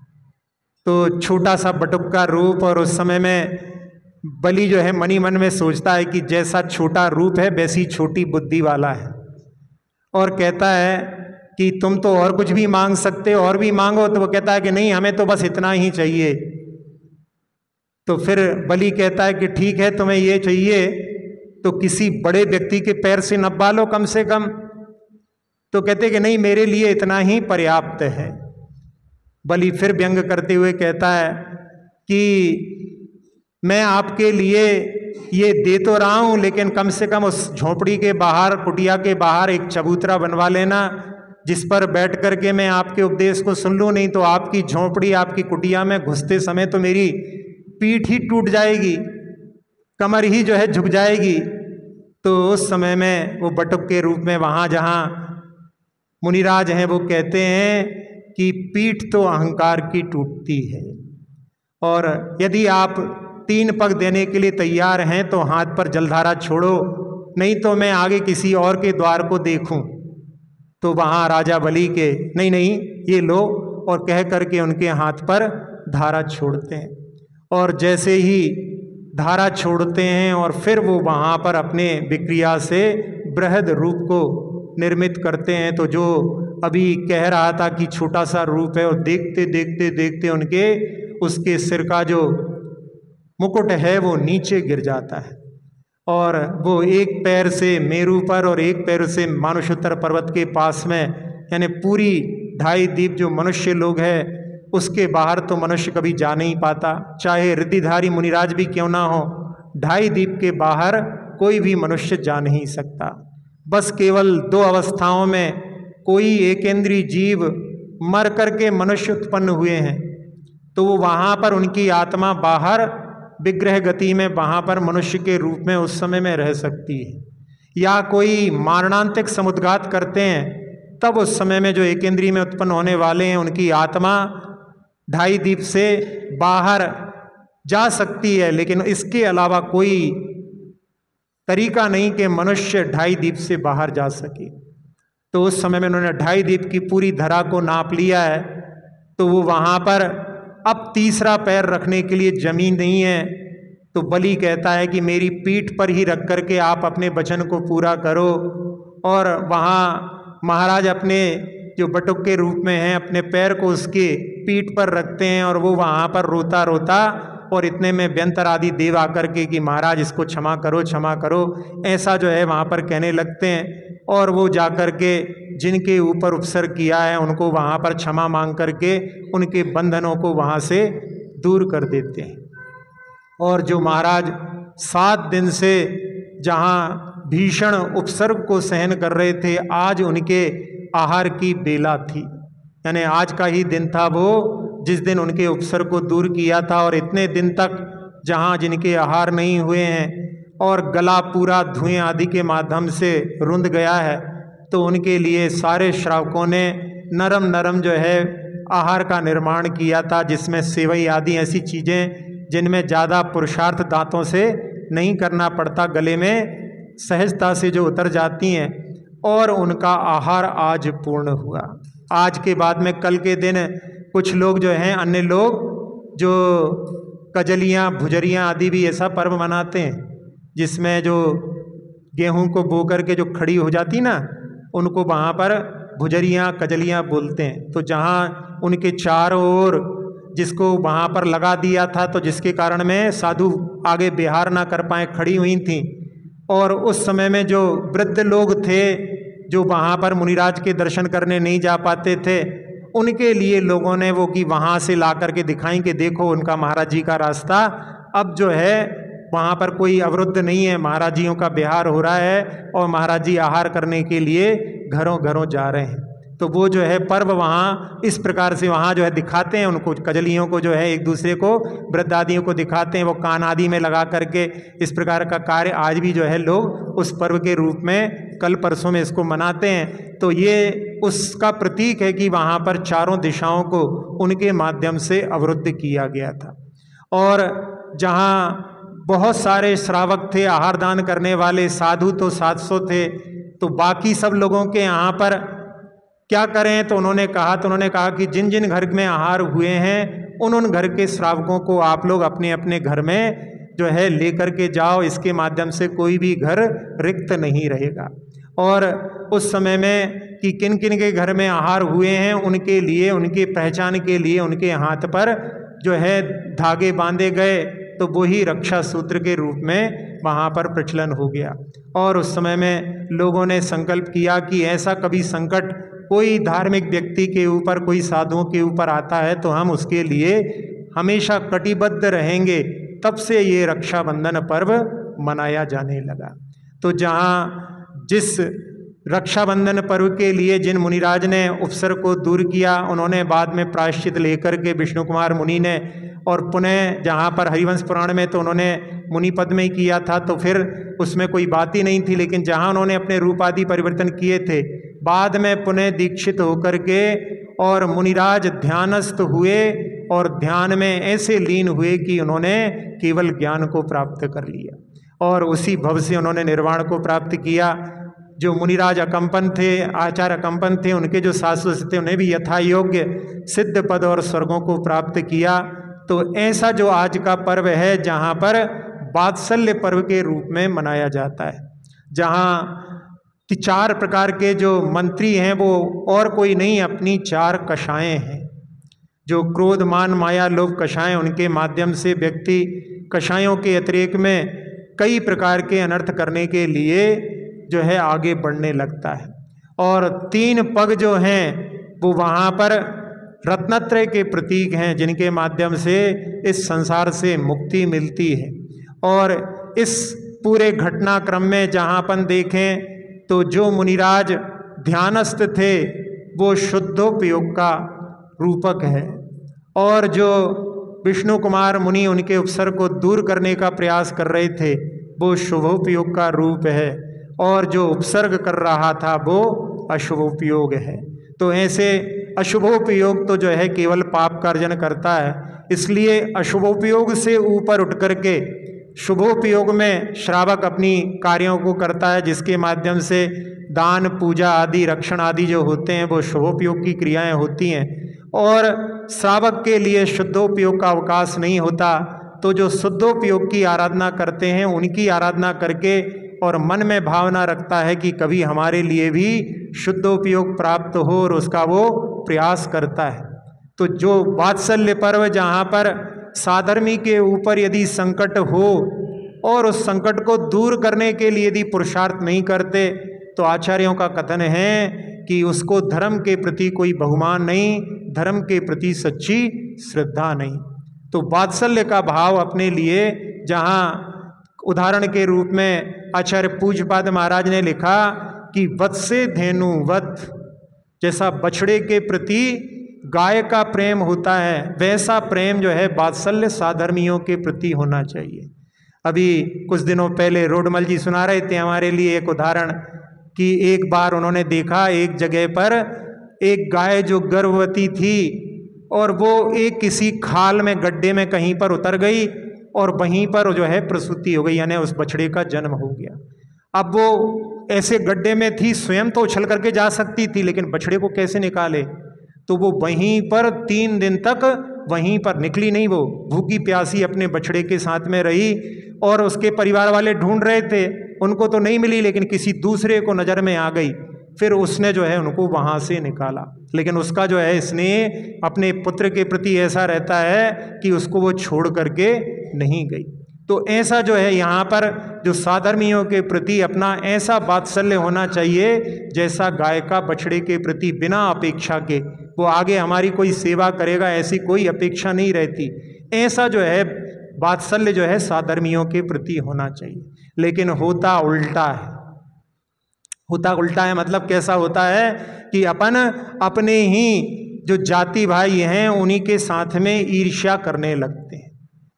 तो छोटा सा बटुक का रूप, और उस समय में बलि जो है मनी मन में सोचता है कि जैसा छोटा रूप है वैसी छोटी बुद्धि वाला है, और कहता है कि तुम तो और कुछ भी मांग सकते हो, और भी मांगो। तो वो कहता है कि नहीं, हमें तो बस इतना ही चाहिए। तो फिर बलि कहता है कि ठीक है, तुम्हें ये चाहिए तो किसी बड़े व्यक्ति के पैर से नपवा लो कम से कम। तो कहते कि नहीं, मेरे लिए इतना ही पर्याप्त है। बलि फिर व्यंग करते हुए कहता है कि मैं आपके लिए ये दे तो रहा हूँ, लेकिन कम से कम उस झोपड़ी के बाहर, कुटिया के बाहर एक चबूतरा बनवा लेना, जिस पर बैठ करके मैं आपके उपदेश को सुन लूँ। नहीं तो आपकी झोपड़ी, आपकी कुटिया में घुसते समय तो मेरी पीठ ही टूट जाएगी, कमर ही जो है झुक जाएगी। तो उस समय में वो बटुक के रूप में वहाँ जहाँ मुनिराज हैं वो कहते हैं कि पीठ तो अहंकार की टूटती है, और यदि आप तीन पग देने के लिए तैयार हैं तो हाथ पर जलधारा छोड़ो, नहीं तो मैं आगे किसी और के द्वार को देखूं। तो वहाँ राजा बलि के नहीं नहीं ये लो, और कह करके उनके हाथ पर धारा छोड़ते हैं। और जैसे ही धारा छोड़ते हैं और फिर वो वहाँ पर अपने विक्रिया से बृहद रूप को निर्मित करते हैं। तो जो अभी कह रहा था कि छोटा सा रूप है, और देखते देखते देखते उनके उसके सिर का जो मुकुट है वो नीचे गिर जाता है, और वो एक पैर से मेरू पर और एक पैर से मानुषोत्तर पर्वत के पास में, यानी पूरी ढाई द्वीप जो मनुष्य लोग हैं उसके बाहर तो मनुष्य कभी जा नहीं पाता, चाहे रिद्धिधारी मुनिराज भी क्यों ना हो, ढाई द्वीप के बाहर कोई भी मनुष्य जा नहीं सकता। बस केवल दो अवस्थाओं में कोई एकेंद्रीय जीव मर करके मनुष्य उत्पन्न हुए हैं, तो वो वहाँ पर उनकी आत्मा बाहर विग्रह गति में वहाँ पर मनुष्य के रूप में उस समय में रह सकती है, या कोई मारणांतिक समुद्घात करते हैं तब उस समय में जो एकेंद्रीय में उत्पन्न होने वाले हैं उनकी आत्मा ढाई द्वीप से बाहर जा सकती है, लेकिन इसके अलावा कोई तरीका नहीं कि मनुष्य ढाई द्वीप से बाहर जा सके। तो उस समय में उन्होंने ढाई द्वीप की पूरी धरा को नाप लिया है। तो वो वहाँ पर अब तीसरा पैर रखने के लिए जमीन नहीं है, तो बलि कहता है कि मेरी पीठ पर ही रख करके आप अपने वचन को पूरा करो। और वहाँ महाराज अपने जो बटुक के रूप में हैं अपने पैर को उसके पीठ पर रखते हैं, और वो वहाँ पर रोता रोता, और इतने में व्यंतर आदि देव आकर के कि महाराज इसको क्षमा करो क्षमा करो ऐसा जो है वहाँ पर कहने लगते हैं। और वो जाकर के जिनके ऊपर उपसर्ग किया है उनको वहाँ पर क्षमा मांग करके उनके बंधनों को वहाँ से दूर कर देते हैं। और जो महाराज सात दिन से जहाँ भीषण उपसर्ग को सहन कर रहे थे, आज उनके आहार की बेला थी, यानी आज का ही दिन था वो जिस दिन उनके उपसर्ग को दूर किया था। और इतने दिन तक जहाँ जिनके आहार नहीं हुए हैं और गला पूरा धुएं आदि के माध्यम से रुंध गया है, तो उनके लिए सारे श्रावकों ने नरम नरम जो है आहार का निर्माण किया था, जिसमें सेवई आदि ऐसी चीज़ें जिनमें ज़्यादा पुरुषार्थ दांतों से नहीं करना पड़ता, गले में सहजता से जो उतर जाती हैं, और उनका आहार आज पूर्ण हुआ। आज के बाद में कल के दिन कुछ लोग जो हैं, अन्य लोग जो कजलियाँ भुजरियाँ आदि भी ऐसा पर्व मनाते हैं, जिसमें जो गेहूं को बो करके जो खड़ी हो जाती ना, उनको वहाँ पर भुजरियाँ कजलियाँ बोलते हैं। तो जहाँ उनके चारों ओर जिसको वहाँ पर लगा दिया था, तो जिसके कारण में साधु आगे बिहार ना कर पाए, खड़ी हुई थी। और उस समय में जो वृद्ध लोग थे जो वहाँ पर मुनिराज के दर्शन करने नहीं जा पाते थे, उनके लिए लोगों ने वो कि वहाँ से ला करके दिखाई कि देखो उनका महाराज जी का रास्ता अब जो है वहाँ पर कोई अवरुद्ध नहीं है, महाराज जियों का बिहार हो रहा है और महाराज जी आहार करने के लिए घरों घरों जा रहे हैं। तो वो जो है पर्व वहाँ इस प्रकार से वहाँ जो है दिखाते हैं, उनको कजलियों को जो है एक दूसरे को वृद्ध आदियों को दिखाते हैं, वो कान आदि में लगा करके। इस प्रकार का कार्य आज भी जो है लोग उस पर्व के रूप में कल परसों में इसको मनाते हैं। तो ये उसका प्रतीक है कि वहाँ पर चारों दिशाओं को उनके माध्यम से अवरुद्ध किया गया था। और जहाँ बहुत सारे श्रावक थे, आहार दान करने वाले साधु तो सात सौ थे, तो बाकी सब लोगों के यहाँ पर क्या करें, तो उन्होंने कहा तो उन्होंने कहा कि जिन जिन घर में आहार हुए हैं उन उन घर के श्रावकों को आप लोग अपने अपने घर में जो है लेकर के जाओ, इसके माध्यम से कोई भी घर रिक्त नहीं रहेगा। और उस समय में कि किन किन के घर में आहार हुए हैं उनके लिए, उनकी पहचान के लिए उनके हाथ पर जो है धागे बांधे गए, तो वही रक्षा सूत्र के रूप में वहाँ पर प्रचलन हो गया। और उस समय में लोगों ने संकल्प किया कि ऐसा कभी संकट कोई धार्मिक व्यक्ति के ऊपर, कोई साधुओं के ऊपर आता है तो हम उसके लिए हमेशा कटिबद्ध रहेंगे। तब से ये रक्षाबंधन पर्व मनाया जाने लगा। तो जहाँ जिस रक्षाबंधन पर्व के लिए जिन मुनिराज ने उपसर को दूर किया, उन्होंने बाद में प्रायश्चित लेकर के विष्णु कुमार मुनि ने, और पुनः जहाँ पर हरिवंश पुराण में तो उन्होंने मुनि पद में ही किया था, तो फिर उसमें कोई बात ही नहीं थी। लेकिन जहाँ उन्होंने अपने रूप आदि परिवर्तन किए थे, बाद में पुनः दीक्षित होकर के और मुनिराज ध्यानस्थ हुए और ध्यान में ऐसे लीन हुए कि उन्होंने केवल ज्ञान को प्राप्त कर लिया और उसी भव से उन्होंने निर्वाण को प्राप्त किया। जो मुनिराज अकंपन थे, आचार्य अकंपन थे, उनके जो सासु थे उन्हें भी यथा योग्य सिद्ध पद और स्वर्गों को प्राप्त किया। तो ऐसा जो आज का पर्व है, जहाँ पर वात्सल्य पर्व के रूप में मनाया जाता है, जहाँ कि चार प्रकार के जो मंत्री हैं वो और कोई नहीं, अपनी चार कषाएं हैं। जो क्रोध मान माया लोभ कषाएं, उनके माध्यम से व्यक्ति कषायों के अतिरेक में कई प्रकार के अनर्थ करने के लिए जो है आगे बढ़ने लगता है। और तीन पग जो हैं वो वहाँ पर रत्नत्रय के प्रतीक हैं, जिनके माध्यम से इस संसार से मुक्ति मिलती है। और इस पूरे घटनाक्रम में जहाँ अपन देखें तो जो मुनिराज ध्यानस्थ थे वो शुद्धोपयोग का रूपक है, और जो विष्णु कुमार मुनि उनके उपसर को दूर करने का प्रयास कर रहे थे वो शुभोपयोग का रूप है, और जो उपसर्ग कर रहा था वो अशुभोपयोग है। तो ऐसे अशुभोपयोग तो जो है केवल पाप का अर्जन करता है, इसलिए अशुभोपयोग से ऊपर उठ करके शुभोपयोग में श्रावक अपनी कार्यों को करता है, जिसके माध्यम से दान पूजा आदि रक्षण आदि जो होते हैं वो शुभोपयोग की क्रियाएं होती हैं। और श्रावक के लिए शुद्धोपयोग का अवकाश नहीं होता, तो जो शुद्धोपयोग की आराधना करते हैं उनकी आराधना करके और मन में भावना रखता है कि कभी हमारे लिए भी शुद्धोपयोग प्राप्त हो, और उसका वो प्रयास करता है। तो जो वात्सल्य पर्व, जहाँ पर साधर्मी के ऊपर यदि संकट हो और उस संकट को दूर करने के लिए यदि पुरुषार्थ नहीं करते, तो आचार्यों का कथन है कि उसको धर्म के प्रति कोई बहुमान नहीं, धर्म के प्रति सच्ची श्रद्धा नहीं। तो वात्सल्य का भाव अपने लिए, जहाँ उदाहरण के रूप में आचार्य पूज्यपाद महाराज ने लिखा कि वत्से धेनुवत, जैसा बछड़े के प्रति गाय का प्रेम होता है, वैसा प्रेम जो है वात्सल्य साधर्मियों के प्रति होना चाहिए। अभी कुछ दिनों पहले रोडमल जी सुना रहे थे हमारे लिए एक उदाहरण कि एक बार उन्होंने देखा एक जगह पर एक गाय जो गर्भवती थी और वो एक किसी खाल में गड्ढे में कहीं पर उतर गई और वहीं पर जो है प्रसूति हो गई, यानी उस बछड़े का जन्म हो गया। अब वो ऐसे गड्ढे में थी, स्वयं तो उछल करके जा सकती थी, लेकिन बछड़े को कैसे निकाले? तो वो वहीं पर तीन दिन तक वहीं पर निकली नहीं, वो भूखी प्यासी अपने बछड़े के साथ में रही। और उसके परिवार वाले ढूंढ रहे थे, उनको तो नहीं मिली, लेकिन किसी दूसरे को नज़र में आ गई। फिर उसने जो है उनको वहाँ से निकाला। लेकिन उसका जो है स्नेह अपने पुत्र के प्रति ऐसा रहता है कि उसको वो छोड़ करके नहीं गई। तो ऐसा जो है यहाँ पर जो साधर्मियों के प्रति अपना ऐसा वात्सल्य होना चाहिए जैसा गाय का बछड़े के प्रति बिना अपेक्षा के, वो आगे हमारी कोई सेवा करेगा ऐसी कोई अपेक्षा नहीं रहती। ऐसा जो है वात्सल्य जो है साधर्मियों के प्रति होना चाहिए। लेकिन होता उल्टा है। होता उल्टा है मतलब कैसा होता है कि अपन अपने ही जो जाति भाई हैं उन्हीं के साथ में ईर्ष्या करने लगते हैं।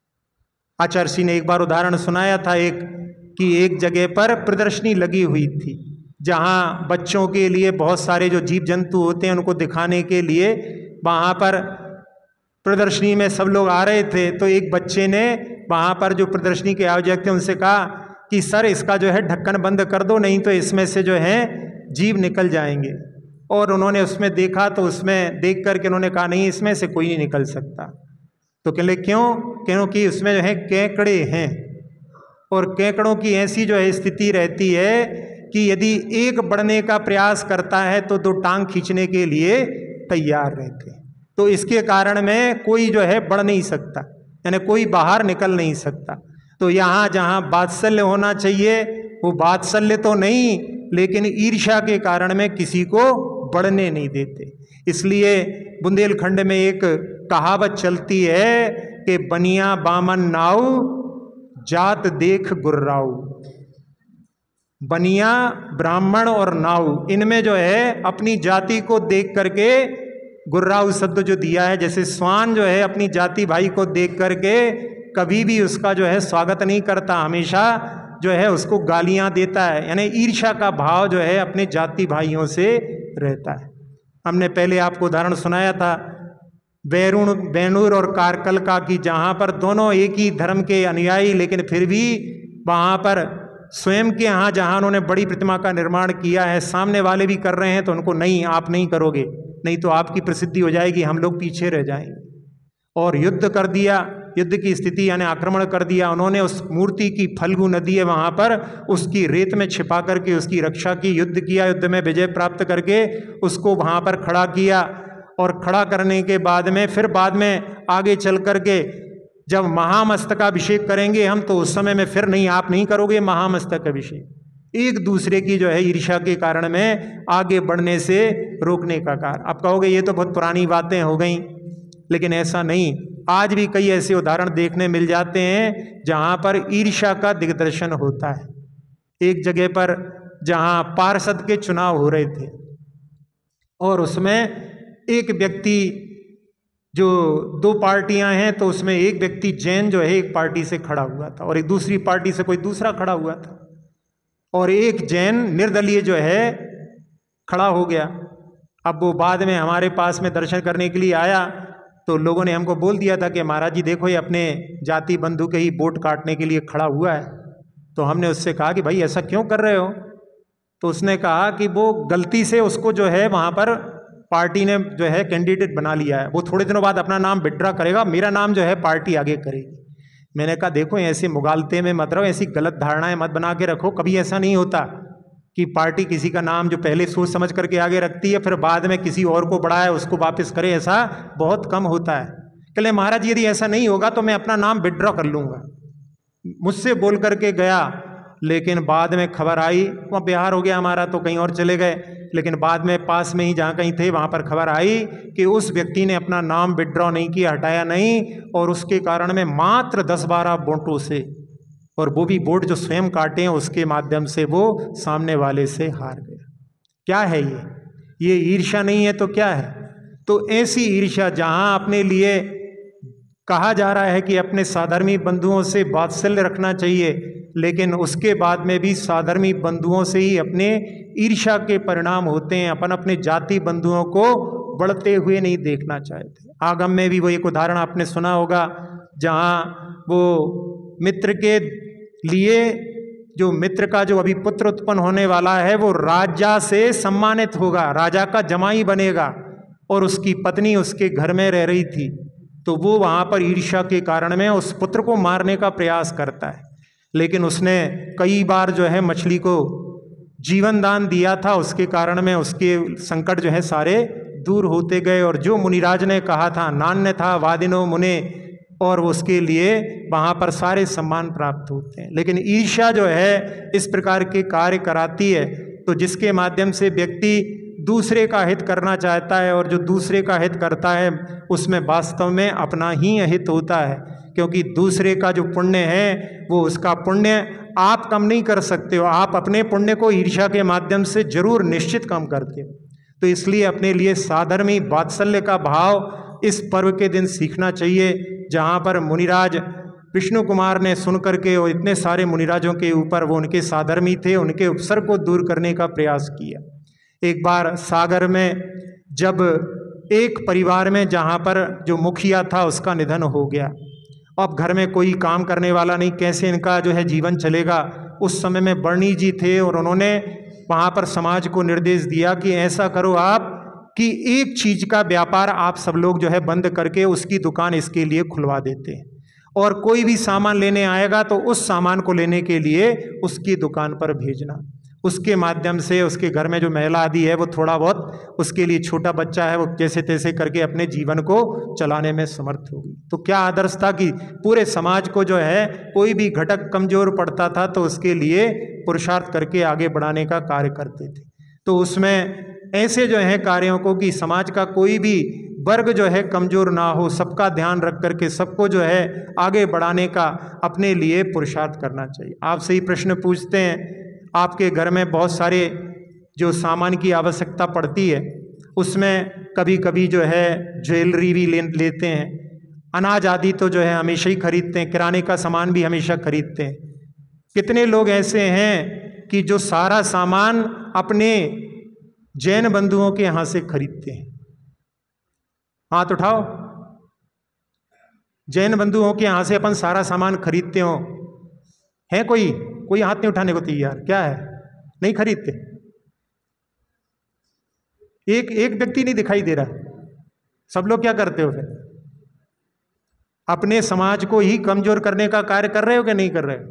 आचार्य जी ने एक बार उदाहरण सुनाया था एक कि एक जगह पर प्रदर्शनी लगी हुई थी, जहाँ बच्चों के लिए बहुत सारे जो जीव जंतु होते हैं उनको दिखाने के लिए वहाँ पर प्रदर्शनी में सब लोग आ रहे थे। तो एक बच्चे ने वहाँ पर जो प्रदर्शनी के आयोजक थे उनसे कहा कि सर इसका जो है ढक्कन बंद कर दो, नहीं तो इसमें से जो है जीव निकल जाएंगे। और उन्होंने उसमें देखा तो उसमें देख करके उन्होंने कहा नहीं, इसमें से कोई नहीं निकल सकता। तो कहले क्यों? क्योंकि उसमें जो है केकड़े हैं, और केकड़ों की ऐसी जो है स्थिति रहती है कि यदि एक बढ़ने का प्रयास करता है तो दो टांग खींचने के लिए तैयार रहते हैं। तो इसके कारण में कोई जो है बढ़ नहीं सकता, यानी कोई बाहर निकल नहीं सकता। तो यहाँ जहाँ वात्सल्य होना चाहिए वो वात्सल्य तो नहीं, लेकिन ईर्ष्या के कारण में किसी को बढ़ने नहीं देते। इसलिए बुंदेलखंड में एक कहावत चलती है कि बनिया बामन नाऊ जात देख गुर्राऊ। बनिया ब्राह्मण और नाऊ, इनमें जो है अपनी जाति को देख करके, गुर्राऊ शब्द जो दिया है, जैसे स्वान जो है अपनी जाति भाई को देख करके कभी भी उसका जो है स्वागत नहीं करता, हमेशा जो है उसको गालियां देता है, यानी ईर्ष्या का भाव जो है अपने जाति भाइयों से रहता है। हमने पहले आपको उदाहरण सुनाया था बैरुण बैनूर और कारकल का, कि जहाँ पर दोनों एक ही धर्म के अनुयायी, लेकिन फिर भी वहाँ पर स्वयं के यहाँ जहाँ उन्होंने बड़ी प्रतिमा का निर्माण किया है, सामने वाले भी कर रहे हैं तो उनको नहीं, आप नहीं करोगे, नहीं तो आपकी प्रसिद्धि हो जाएगी, हम लोग पीछे रह जाएंगे। और युद्ध कर दिया, युद्ध की स्थिति यानी आक्रमण कर दिया उन्होंने। उस मूर्ति की फल्गु नदी है वहाँ पर, उसकी रेत में छिपा करके उसकी रक्षा की, युद्ध किया, युद्ध में विजय प्राप्त करके उसको वहाँ पर खड़ा किया। और खड़ा करने के बाद में फिर बाद में आगे चल करके जब महामस्तकाभिषेक करेंगे हम, तो उस समय में फिर नहीं, आप नहीं करोगे महामस्तकाभिषेक। एक दूसरे की जो है ईर्ष्या के कारण में आगे बढ़ने से रोकने का कार्य। आप कहोगे ये तो बहुत पुरानी बातें हो गई, लेकिन ऐसा नहीं। आज भी कई ऐसे उदाहरण देखने मिल जाते हैं जहाँ पर ईर्ष्या का दिग्दर्शन होता है। एक जगह पर जहाँ पार्षद के चुनाव हो रहे थे और उसमें एक व्यक्ति, जो दो पार्टियां हैं तो उसमें एक व्यक्ति जैन जो है एक पार्टी से खड़ा हुआ था और एक दूसरी पार्टी से कोई दूसरा खड़ा हुआ था, और एक जैन निर्दलीय जो है खड़ा हो गया। अब वो बाद में हमारे पास में दर्शन करने के लिए आया तो लोगों ने हमको बोल दिया था कि महाराज जी देखो ये अपने जाति बंधु के ही वोट काटने के लिए खड़ा हुआ है। तो हमने उससे कहा कि भाई ऐसा क्यों कर रहे हो? तो उसने कहा कि वो गलती से उसको जो है वहाँ पर पार्टी ने जो है कैंडिडेट बना लिया है, वो थोड़े दिनों बाद अपना नाम विड्रॉ करेगा, मेरा नाम जो है पार्टी आगे करेगी। मैंने कहा देखो ऐसे मुगालते में मत रहो, ऐसी गलत धारणाएं मत बना के रखो। कभी ऐसा नहीं होता कि पार्टी किसी का नाम जो पहले सोच समझ करके आगे रखती है फिर बाद में किसी और को बढ़ाए उसको वापस करे, ऐसा बहुत कम होता है। कहले महाराज यदि ऐसा नहीं होगा तो मैं अपना नाम विड्रॉ कर लूँगा। मुझसे बोल करके गया, लेकिन बाद में खबर आई, वहाँ बिहार हो गया हमारा तो कहीं और चले गए, लेकिन बाद में पास में ही जहाँ कहीं थे वहाँ पर खबर आई कि उस व्यक्ति ने अपना नाम विड्रॉ नहीं किया, हटाया नहीं, और उसके कारण में मात्र दस बारह वोटों से, और वो भी वोट जो स्वयं काटे हैं उसके माध्यम से वो सामने वाले से हार गया। क्या है ये? ये ईर्ष्या नहीं है तो क्या है? तो ऐसी ईर्ष्या जहाँ अपने लिए कहा जा रहा है कि अपने साधर्मी बंधुओं से वात्सल्य रखना चाहिए, लेकिन उसके बाद में भी साधर्मी बंधुओं से ही अपने ईर्ष्या के परिणाम होते हैं। अपन अपने जाति बंधुओं को बढ़ते हुए नहीं देखना चाहते। आगम में भी वो एक उदाहरण आपने सुना होगा, जहाँ वो मित्र के लिए, जो मित्र का जो अभी पुत्र उत्पन्न होने वाला है वो राजा से सम्मानित होगा, राजा का जमाई बनेगा, और उसकी पत्नी उसके घर में रह रही थी, तो वो वहाँ पर ईर्ष्या के कारण में उस पुत्र को मारने का प्रयास करता है। लेकिन उसने कई बार जो है मछली को जीवन दान दिया था, उसके कारण में उसके संकट जो है सारे दूर होते गए। और जो मुनिराज ने कहा था, नान्य था वादिनो मुने, और उसके लिए वहाँ पर सारे सम्मान प्राप्त होते हैं। लेकिन ईर्ष्या जो है इस प्रकार के कार्य कराती है, तो जिसके माध्यम से व्यक्ति दूसरे का हित करना चाहता है, और जो दूसरे का हित करता है उसमें वास्तव में अपना ही हित होता है, क्योंकि दूसरे का जो पुण्य है वो उसका पुण्य आप कम नहीं कर सकते हो, आप अपने पुण्य को ईर्ष्या के माध्यम से जरूर निश्चित कम करते हो। तो इसलिए अपने लिए साधर्मी वात्सल्य का भाव इस पर्व के दिन सीखना चाहिए, जहाँ पर मुनिराज विष्णु कुमार ने सुन करके, और इतने सारे मुनिराजों के ऊपर वो उनके साधर्मी थे, उनके उपसर्ग को दूर करने का प्रयास किया। एक बार सागर में जब एक परिवार में जहाँ पर जो मुखिया था उसका निधन हो गया, अब घर में कोई काम करने वाला नहीं, कैसे इनका जो है जीवन चलेगा। उस समय में बर्णी जी थे, और उन्होंने वहाँ पर समाज को निर्देश दिया कि ऐसा करो आप कि एक चीज़ का व्यापार आप सब लोग जो है बंद करके उसकी दुकान इसके लिए खुलवा देते हैं, और कोई भी सामान लेने आएगा तो उस सामान को लेने के लिए उसकी दुकान पर भेजना। उसके माध्यम से उसके घर में जो महिला आदि है वो थोड़ा बहुत, उसके लिए छोटा बच्चा है वो जैसे तैसे करके अपने जीवन को चलाने में समर्थ होगी। तो क्या आदर्श था कि पूरे समाज को जो है कोई भी घटक कमजोर पड़ता था तो उसके लिए पुरुषार्थ करके आगे बढ़ाने का कार्य करते थे। तो उसमें ऐसे जो है कार्यों को कि समाज का कोई भी वर्ग जो है कमजोर ना हो, सबका ध्यान रख करके सबको जो है आगे बढ़ाने का अपने लिए पुरुषार्थ करना चाहिए। आपसे ही प्रश्न पूछते हैं, आपके घर में बहुत सारे जो सामान की आवश्यकता पड़ती है, उसमें कभी कभी जो है ज्वेलरी भी ले लेते हैं, अनाज आदि तो जो है हमेशा ही खरीदते हैं, किराने का सामान भी हमेशा खरीदते हैं। कितने लोग ऐसे हैं कि जो सारा सामान अपने जैन बंधुओं के यहाँ से खरीदते हैं? हाथ उठाओ। जैन बंधुओं के यहाँ से अपन सारा सामान खरीदते हो, है कोई? कोई हाथ नहीं उठाने को तैयार। क्या है, नहीं खरीदते? एक एक व्यक्ति नहीं दिखाई दे रहा। सब लोग क्या करते हो फिर? अपने समाज को ही कमजोर करने का कार्य कर रहे हो कि नहीं कर रहे हो?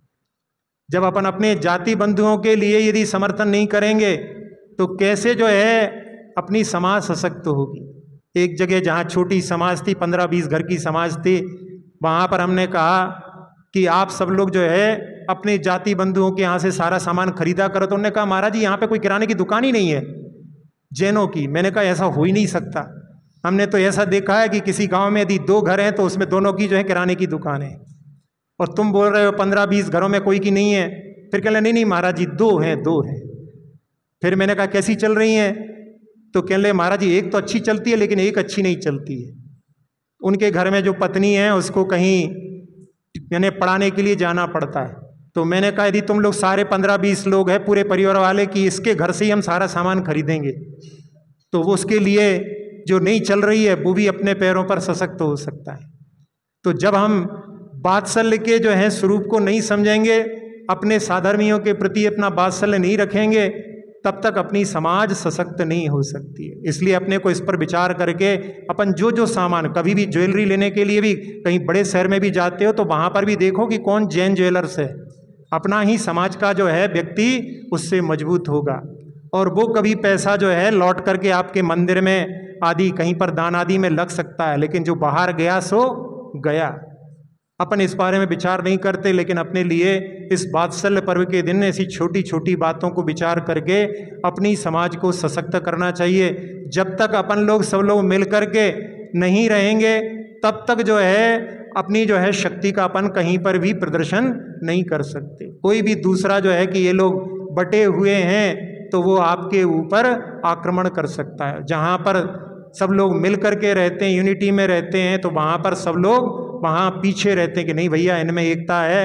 जब अपन अपने जाति बंधुओं के लिए यदि समर्थन नहीं करेंगे तो कैसे जो है अपनी समाज सशक्त होगी। एक जगह जहाँ छोटी समाज थी, पंद्रह बीस घर की समाज थी, वहाँ पर हमने कहा कि आप सब लोग जो है अपने जाति बंधुओं के यहाँ से सारा सामान खरीदा करो। तो उन्होंने कहा महाराज जी यहाँ पे कोई किराने की दुकान ही नहीं है जैनों की। मैंने कहा ऐसा हो ही नहीं सकता, हमने तो ऐसा देखा है कि किसी गांव में यदि दो घर हैं तो उसमें दोनों की जो है किराने की दुकान है, और तुम बोल रहे हो पंद्रह बीस घरों में कोई की नहीं है। फिर कहने नहीं नहीं महाराज जी दो हैं दो हैं। फिर मैंने कहा कैसी चल रही हैं? तो कहने लगे महाराज जी एक तो अच्छी चलती है लेकिन एक अच्छी नहीं चलती है। उनके घर में जो पत्नी है उसको कहीं यानी पढ़ाने के लिए जाना पड़ता है। तो मैंने कहा यदि तुम लोग सारे पंद्रह बीस लोग हैं पूरे परिवार वाले कि इसके घर से ही हम सारा सामान खरीदेंगे, तो वो उसके लिए जो नहीं चल रही है वो भी अपने पैरों पर सशक्त हो सकता है। तो जब हम वात्सल्य के जो है स्वरूप को नहीं समझेंगे, अपने साधर्मियों के प्रति अपना वात्सल्य नहीं रखेंगे, तब तक अपनी समाज सशक्त नहीं हो सकती है। इसलिए अपने को इस पर विचार करके अपन जो जो सामान, कभी भी ज्वेलरी लेने के लिए भी कहीं बड़े शहर में भी जाते हो तो वहाँ पर भी देखो कि कौन जैन ज्वेलर्स है। अपना ही समाज का जो है व्यक्ति उससे मजबूत होगा, और वो कभी पैसा जो है लौट करके आपके मंदिर में आदि कहीं पर दान आदि में लग सकता है, लेकिन जो बाहर गया सो गया। अपन इस बारे में विचार नहीं करते, लेकिन अपने लिए इस वात्सल्य पर्व के दिन ऐसी छोटी छोटी बातों को विचार करके अपनी समाज को सशक्त करना चाहिए। जब तक अपन लोग सब लोग मिल करके नहीं रहेंगे तब तक जो है अपनी जो है शक्ति का अपन कहीं पर भी प्रदर्शन नहीं कर सकते। कोई भी दूसरा जो है कि ये लोग बटे हुए हैं तो वो आपके ऊपर आक्रमण कर सकता है। जहाँ पर सब लोग मिल करके रहते हैं, यूनिटी में रहते हैं, तो वहाँ पर सब लोग वहाँ पीछे रहते हैं कि नहीं भैया इनमें एकता है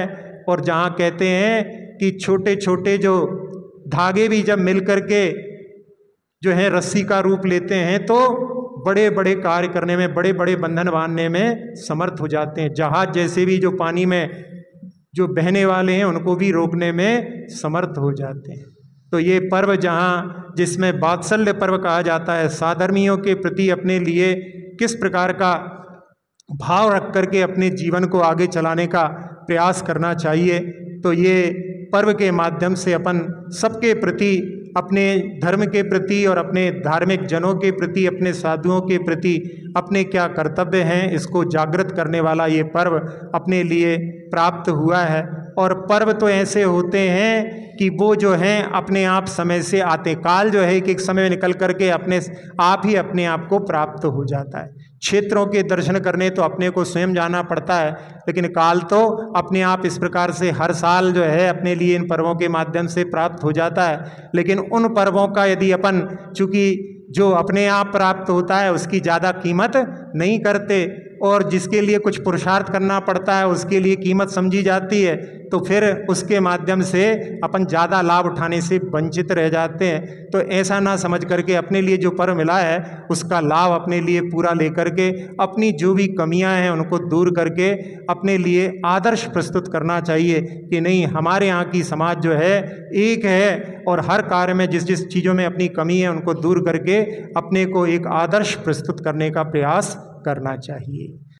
और जहाँ कहते हैं कि छोटे छोटे जो धागे भी जब मिल कर के जो है रस्सी का रूप लेते हैं तो बड़े बड़े कार्य करने में, बड़े बड़े बंधन बांधने में समर्थ हो जाते हैं। जहाज जैसे भी जो पानी में जो बहने वाले हैं उनको भी रोकने में समर्थ हो जाते हैं। तो ये पर्व जहाँ जिसमें वात्सल्य पर्व कहा जाता है, साधर्मियों के प्रति अपने लिए किस प्रकार का भाव रख करके अपने जीवन को आगे चलाने का प्रयास करना चाहिए, तो ये पर्व के माध्यम से अपन सबके प्रति, अपने धर्म के प्रति और अपने धार्मिक जनों के प्रति, अपने साधुओं के प्रति अपने क्या कर्तव्य हैं इसको जागृत करने वाला ये पर्व अपने लिए प्राप्त हुआ है। और पर्व तो ऐसे होते हैं कि वो जो हैं अपने आप समय से आते, काल जो है एक एक समय में निकल करके अपने आप ही अपने आप को प्राप्त हो जाता है। क्षेत्रों के दर्शन करने तो अपने को स्वयं जाना पड़ता है, लेकिन काल तो अपने आप इस प्रकार से हर साल जो है अपने लिए इन पर्वों के माध्यम से प्राप्त हो जाता है। लेकिन उन पर्वों का यदि अपन, चूँकि जो अपने आप प्राप्त होता है उसकी ज़्यादा कीमत नहीं करते और जिसके लिए कुछ पुरुषार्थ करना पड़ता है उसके लिए कीमत समझी जाती है, तो फिर उसके माध्यम से अपन ज़्यादा लाभ उठाने से वंचित रह जाते हैं। तो ऐसा ना समझ करके अपने लिए जो पर्व मिला है उसका लाभ अपने लिए पूरा लेकर के अपनी जो भी कमियां हैं उनको दूर करके अपने लिए आदर्श प्रस्तुत करना चाहिए कि नहीं, हमारे यहाँ की समाज जो है एक है और हर कार्य में जिस जिस चीज़ों में अपनी कमी है उनको दूर करके अपने को एक आदर्श प्रस्तुत करने का प्रयास करना चाहिए।